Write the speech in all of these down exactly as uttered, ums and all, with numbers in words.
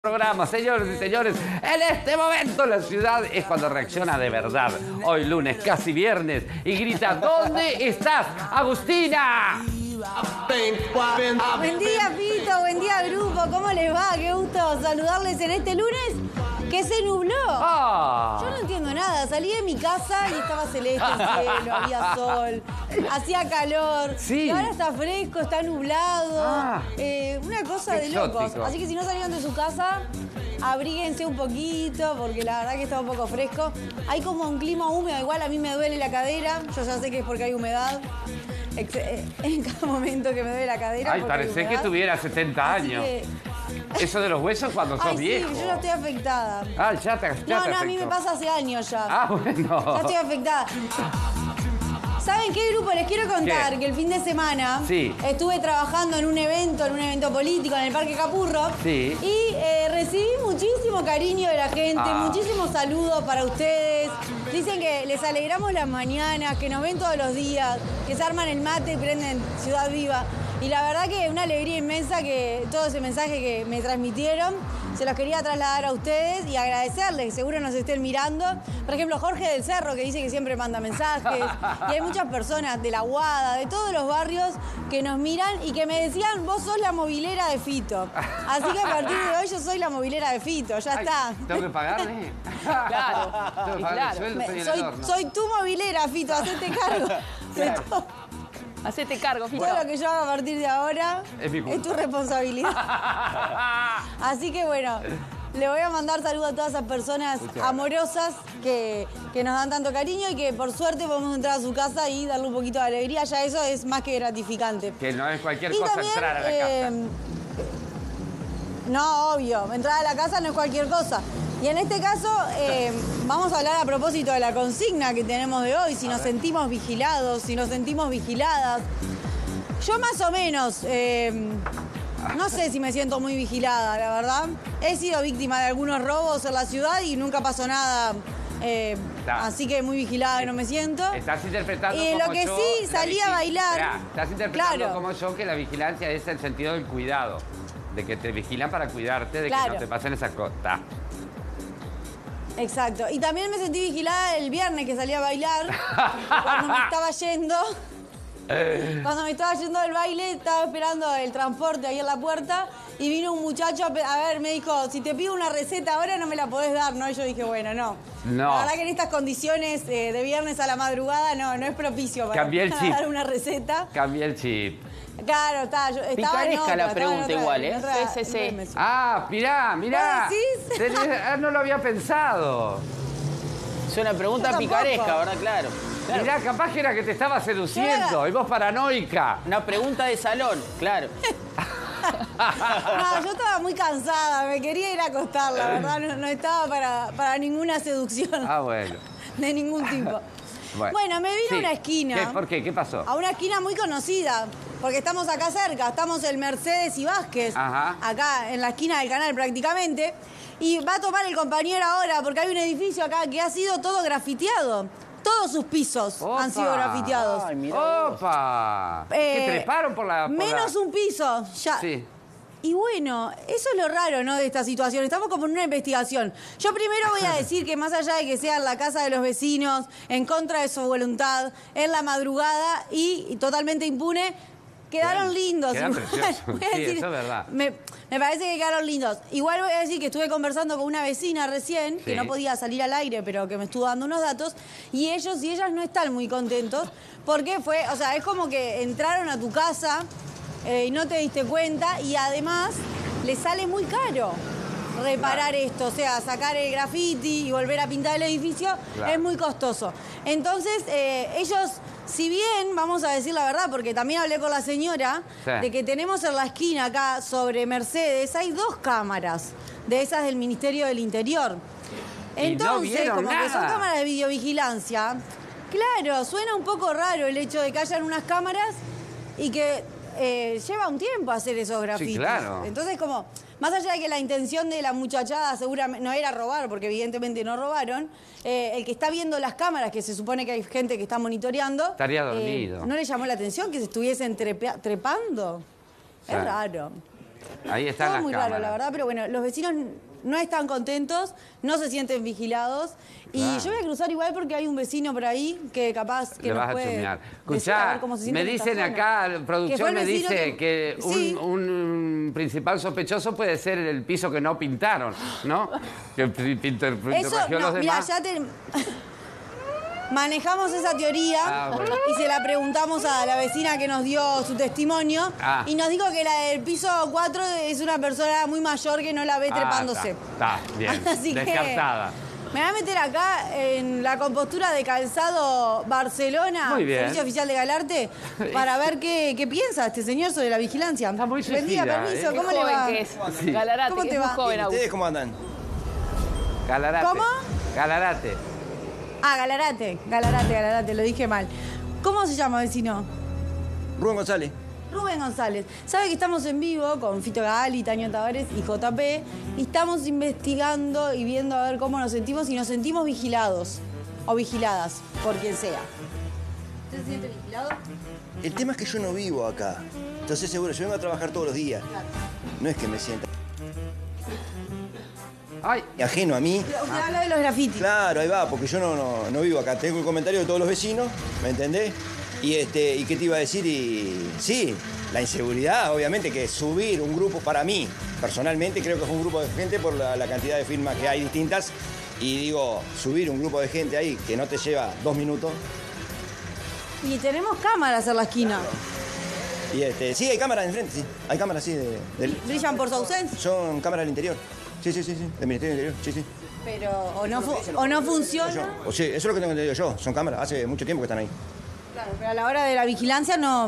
Programa, señores y señores, en este momento la ciudad es cuando reacciona de verdad. Hoy lunes, casi viernes, y grita: ¿dónde estás, Agustina? Buen día, Fito, buen día, grupo, ¿cómo les va? Qué gusto saludarles en este lunes que se nubló. Ah. Yo no entiendo nada, salí de mi casa y estaba celeste el cielo, había sol, hacía calor, Sí. y ahora está fresco, está nublado, Ah. eh, una cosa de Exótico. locos. Así que si no salieron de su casa, abríguense un poquito, porque la verdad que está un poco fresco. Hay como un clima húmedo, igual a mí me duele la cadera, yo ya sé que es porque hay humedad. Ex en cada momento que me duele la cadera. Ay, parece que tuviera setenta Así años. que... Eso de los huesos cuando sos Ay, viejo. sí, yo ya estoy afectada. Ah, ya te, ya No, te no, a mí me afectó. pasa hace años ya. Ah, bueno. Ya estoy afectada. ¿Saben qué, grupo? Les quiero contar ¿Qué? que el fin de semana Sí. estuve trabajando en un evento, en un evento político en el Parque Capurro. Sí. Y eh, recibí muchísimo cariño de la gente, Ah. muchísimos saludos para ustedes. Dicen que les alegramos las mañanas, que nos ven todos los días, que se arman el mate y prenden Ciudad Viva. Y la verdad que una alegría inmensa que todo ese mensaje que me transmitieron, se los quería trasladar a ustedes y agradecerles, seguro nos estén mirando. Por ejemplo, Jorge del Cerro, que dice que siempre manda mensajes. Y hay muchas personas de La Aguada, de todos los barrios, que nos miran y que me decían: vos sos la movilera de Fito. Así que a partir de hoy yo soy la movilera de Fito, ya Ay, está. ¿tengo que pagarle? Claro, Tengo que y pagarle claro. sueldo, Me- soy el soy, adorno. soy tu movilera, Fito, hacete cargo de todo. Hacete cargo, Fito. Todo lo que yo haga a partir de ahora Es mi culpa. es tu responsabilidad. Así que bueno, le voy a mandar saludos a todas esas personas Muchas amorosas que, que nos dan tanto cariño y que por suerte podemos entrar a su casa y darle un poquito de alegría. Ya eso es más que gratificante. Que no es cualquier Y cosa también, entrar a la eh, casa. No, obvio, entrar a la casa no es cualquier cosa. Y en este caso eh, vamos a hablar a propósito de la consigna que tenemos de hoy, si nos sentimos vigilados, si nos sentimos vigiladas. Yo más o menos, eh, no sé si me siento muy vigilada, la verdad. He sido víctima de algunos robos en la ciudad y nunca pasó nada, eh, Está. así que muy vigilada no me siento. Estás interpretando Y como lo que yo, sí, la salí a vigi- bailar. Esperá, estás interpretando Claro. como yo que la vigilancia es el sentido del cuidado. De que te vigilan para cuidarte, de que Claro. no te pasen esas cosas. Exacto. Y también me sentí vigilada el viernes que salí a bailar. Cuando me estaba yendo. Cuando me estaba yendo del baile, estaba esperando el transporte ahí en la puerta. Y vino un muchacho a, pe- a ver, me dijo: si te pido una receta ahora no me la podés dar, ¿no? Y yo dije: bueno, no. No. La verdad que en estas condiciones eh, de viernes a la madrugada no, no es propicio para, Cambié el para chip. dar una receta. Cambié el chip. Claro, está, yo estaba en Picaresca otra, la estaba en pregunta otra- igual, ¿eh? en otra- Sí, sí, en sí. otra dimensión. Ah, mirá, mirá. ¿Vos decís? Tenés- ah, no lo había pensado. Es una pregunta Yo tampoco. picaresca, ¿verdad? Claro. Claro. Mirá, capaz que era que te estaba seduciendo. Yo era- Y vos paranoica. Una pregunta de salón, claro. No, yo estaba muy cansada, me quería ir a acostar, la verdad, no, no estaba para, para ninguna seducción Ah, bueno. de ningún tipo. Bueno, Bueno, me vine Sí. a una esquina, ¿Qué? ¿Por qué? ¿Qué pasó? a una esquina muy conocida, porque estamos acá cerca, estamos en Mercedes y Vázquez, Ajá. acá en la esquina del canal prácticamente, y va a tomar el compañero ahora, porque hay un edificio acá que ha sido todo grafiteado. Todos sus pisos Opa. han sido grafiteados. Ay, mirá vos. ¡Opa! Eh, ¿Que treparon por la...? por Menos la- un piso, ya. Sí. Y bueno, eso es lo raro, ¿no?, de esta situación. Estamos como en una investigación. Yo primero voy a decir que más allá de que sea en la casa de los vecinos, en contra de su voluntad, en la madrugada y, y totalmente impune, quedaron Quedan- lindos. quedan Igual, preciosos. voy a Sí, eso es verdad. Me, me parece que quedaron lindos. Igual voy a decir que estuve conversando con una vecina recién, que Sí. no podía salir al aire, pero que me estuvo dando unos datos, y ellos y ellas no están muy contentos, porque fue, o sea, es como que entraron a tu casa eh, y no te diste cuenta, y además les sale muy caro reparar esto, o sea, sacar el graffiti y volver a pintar el edificio, Claro. es muy costoso. Entonces, eh, ellos, si bien, vamos a decir la verdad, porque también hablé con la señora, Sí. de que tenemos en la esquina acá, sobre Mercedes, hay dos cámaras de esas del Ministerio del Interior. Y no Entonces, vieron como que son nada. cámaras de videovigilancia, claro, suena un poco raro el hecho de que hayan unas cámaras y que eh, lleva un tiempo hacer esos grafitis. claro. Entonces, como, más allá de que la intención de la muchachada seguramente no era robar, porque evidentemente no robaron, eh, el que está viendo las cámaras, que se supone que hay gente que está monitoreando... Estaría eh, dormido. ¿no le llamó la atención que se estuviesen trepa- trepando? Es Claro. raro. Ahí están Todo las muy cámaras. raro, la verdad, pero bueno, los vecinos no están contentos, no se sienten vigilados. Y Claro. yo voy a cruzar igual porque hay un vecino por ahí que capaz que Le nos vas a puede chusmear. decir Escuchá, a ver cómo se siente me en esta dicen zona. acá, la Que fue producción el me vecino dice que, un, sí. un principal sospechoso puede ser el piso que no pintaron, ¿no? Que pi- pinto- pinto- Eso, corrigió no, los mira, demás. ya te... Manejamos esa teoría Ah, bueno. y se la preguntamos a la vecina que nos dio su testimonio Ah. y nos dijo que la del piso cuatro es una persona muy mayor que no la ve Ah, trepándose. Está, está, bien, Así que descartada. me voy a meter acá en la compostura de Calzado Barcelona, Muy bien. Servicio Oficial de Galarte, para ver qué, qué piensa este señor sobre la vigilancia. Está muy Buen día, suicida, permiso, ¿eh? ¿cómo Qué le joven va? que es. Sí. Galarate, ¿Cómo que te es muy va? joven, Bien, Agus. ¿ustedes cómo andan? Galarate. ¿Cómo? Galarate. Ah, Galarate, Galarate, Galarate, lo dije mal. ¿Cómo se llama, vecino? Rubén González. Rubén González. Sabe que estamos en vivo con Fito Gali, Taño Tavares y J P y estamos investigando y viendo a ver cómo nos sentimos y nos sentimos vigilados o vigiladas por quien sea. ¿Usted se siente vigilado? El tema es que yo no vivo acá. Entonces seguro, yo vengo a trabajar todos los días. No es que me sienta Ay, ajeno a mí. Usted habla de los grafitis. Claro, ahí va, porque yo no, no, no vivo acá. Tengo el comentario de todos los vecinos, ¿me entendés? Y, este, ¿y qué te iba a decir? Y sí, la inseguridad, obviamente, que subir un grupo para mí, personalmente, creo que es un grupo de gente por la, la cantidad de firmas que hay distintas. Y digo, subir un grupo de gente ahí que no te lleva dos minutos. Y tenemos cámaras en la esquina. Y este, sí, hay cámaras enfrente, sí. Hay cámaras, sí, de, del- Brillan por su ausencia, son cámaras del interior. Sí, sí, sí, sí, del Ministerio del Interior, sí, sí. pero o no, fu- o no funciona. Yo, o sí, eso es lo que tengo entendido yo. Son cámaras, hace mucho tiempo que están ahí. Claro, pero a la hora de la vigilancia no,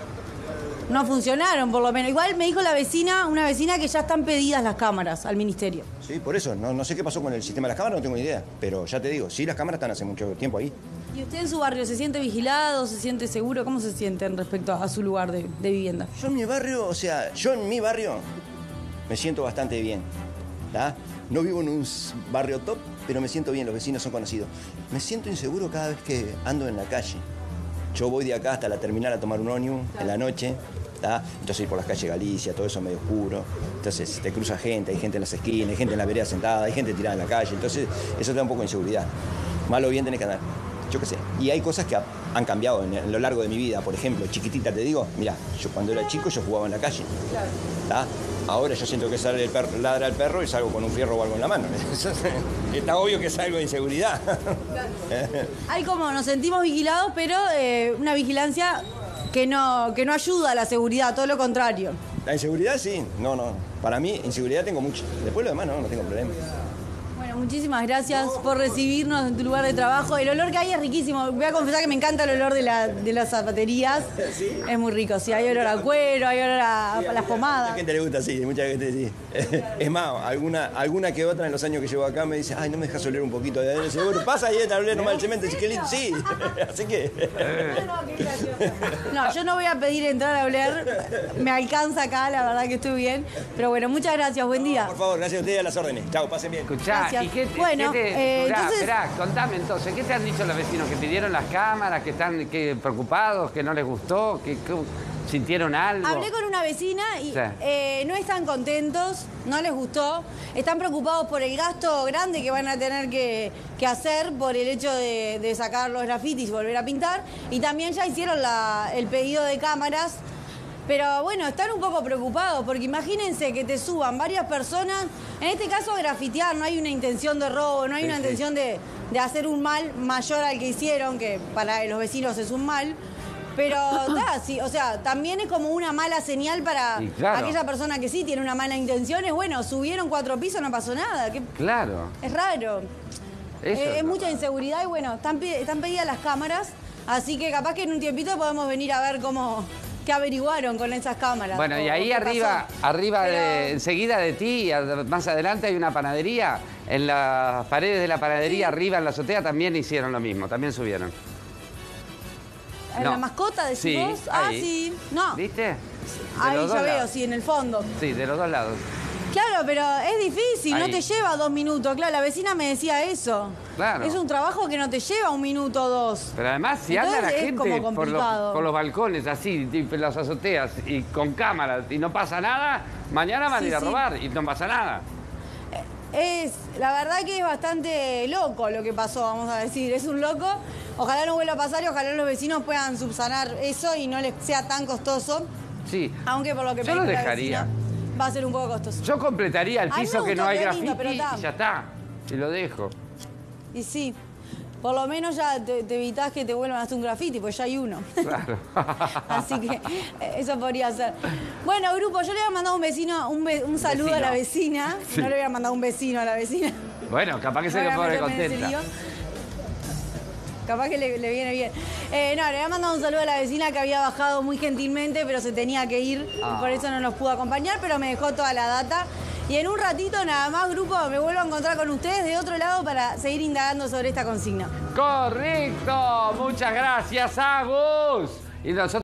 no funcionaron, por lo menos. Igual me dijo la vecina, una vecina, que ya están pedidas las cámaras al ministerio. Sí, por eso. No, no sé qué pasó con el sistema de las cámaras, no tengo ni idea. Pero ya te digo, sí, las cámaras están hace mucho tiempo ahí. ¿Y usted en su barrio se siente vigilado, se siente seguro? ¿Cómo se sienten respecto a su lugar de, de vivienda? Yo en mi barrio, o sea, yo en mi barrio me siento bastante bien. ¿tá? No vivo en un s- barrio top, pero me siento bien, los vecinos son conocidos. Me siento inseguro cada vez que ando en la calle. Yo voy de acá hasta la terminal a tomar un ómnibus en la noche. ¿tá? Entonces ir por las calles Galicia, todo eso medio oscuro. Entonces te cruza gente, hay gente en las esquinas, hay gente en la vereda sentada, hay gente tirada en la calle. Entonces eso te da un poco de inseguridad. Mal o bien tenés que andar. Yo qué sé. Y hay cosas que ha- han cambiado en, en lo largo de mi vida. Por ejemplo, chiquitita te digo, mira, yo cuando era chico yo jugaba en la calle. ¿tá? Ahora yo siento que sale el perro, ladra el perro y salgo con un fierro o algo en la mano. Está obvio que es algo de inseguridad. Hay como, nos sentimos vigilados, pero eh, una vigilancia que no, que no ayuda a la seguridad, todo lo contrario. La inseguridad sí, no, no. Para mí, inseguridad tengo mucho. Después lo demás no, no tengo problema. Bueno, muchísimas gracias por recibirnos en tu lugar de trabajo. El olor que hay es riquísimo. Voy a confesar que me encanta el olor de, la, de las zapaterías. Es muy rico, sí. Hay olor a cuero, hay olor a, a las A pomadas. mucha gente le gusta, sí, mucha gente sí. Es más, alguna, alguna que otra en los años que llevo acá me dice, ay, no me dejas oler un poquito de adentro. Seguro, pasa ahí, te hablé nomás el cemento. Dice, qué lindo, sí. Así que. No, qué gracioso. No, yo no voy a pedir entrar a oler. Me alcanza acá, la verdad que estoy bien. Pero bueno, muchas gracias. Buen día. Por favor, gracias a ustedes a las órdenes. Chao, pasen bien. escuchá, Gracias. ¿y qué, te- Bueno, qué te- eh, esperá, entonces- esperá, contame entonces, ¿qué te han dicho los vecinos? ¿Que pidieron las cámaras, que están que, preocupados, que no les gustó, que, que sintieron algo? Hablé con una vecina y Sí. eh, no están contentos, no les gustó, están preocupados por el gasto grande que van a tener que, que hacer por el hecho de, de sacar los grafitis y volver a pintar, y también ya hicieron la- el pedido de cámaras. Pero bueno, están un poco preocupados porque imagínense que te suban varias personas, en este caso a grafitear, no hay una intención de robo, no hay Sí, una sí. intención de, de hacer un mal mayor al que hicieron, que para los vecinos es un mal. Pero da, sí, o sea, también es como una mala señal para Y claro. aquella persona que sí tiene una mala intención. Es bueno, subieron cuatro pisos, no pasó nada. ¿qué? Claro. Es raro. Eso Eh, es es mucha raro. inseguridad y bueno, están, pe- están pedidas las cámaras, así que capaz que en un tiempito podemos venir a ver cómo, qué averiguaron con esas cámaras. Bueno, y o- ahí o qué arriba, pasó. arriba de, Pero- enseguida de ti, y ad- más adelante hay una panadería. En las paredes de la panadería, arriba en la azotea, también hicieron lo mismo, también subieron. ¿En No. la mascota decís Sí, vos? Ah, ahí. sí. No. ¿Viste? De Ahí los ya dos veo, lados. sí, en el fondo. Sí, de los dos lados. Claro, pero es difícil, no Ahí. te lleva dos minutos. Claro, la vecina me decía eso. Claro. Es un trabajo que no te lleva un minuto o dos. Pero además, si anda la Entonces es gente como por los, complicado. por los balcones, así, tipo en las azoteas, y con cámaras, y no pasa nada, Mañana van Sí, a ir a sí. robar y no pasa nada. Es, la verdad que es bastante loco lo que pasó, vamos a decir. Es un loco. Ojalá no vuelva a pasar y ojalá los vecinos puedan subsanar eso y no les sea tan costoso. Sí. Aunque por lo que Yo me lo dijo la dejaría. vecina, va a ser un poco costoso. Yo completaría el A mí me piso que gustó, no hay qué graffiti lindo, pero y está. ya está. Y lo dejo. Y sí, por lo menos ya te, te evitás que te vuelvan a hacer un graffiti, pues ya hay uno. Claro. Así que eh, eso podría ser. Bueno, grupo, yo le voy a mandar un vecino, un, be- un saludo Vecino. a la vecina. Sí. No le voy a mandar un vecino a la vecina. Bueno, capaz que se No le voy a pone meterme en ese contenta. lío. Capaz que le, le viene bien. Eh, no, le voy a mandar un saludo a la vecina que había bajado muy gentilmente, pero se tenía que ir. Ah. Y por eso no nos pudo acompañar, pero me dejó toda la data. Y en un ratito nada más, grupo, me vuelvo a encontrar con ustedes de otro lado para seguir indagando sobre esta consigna. Correcto. Muchas gracias, Agus. Y nosotros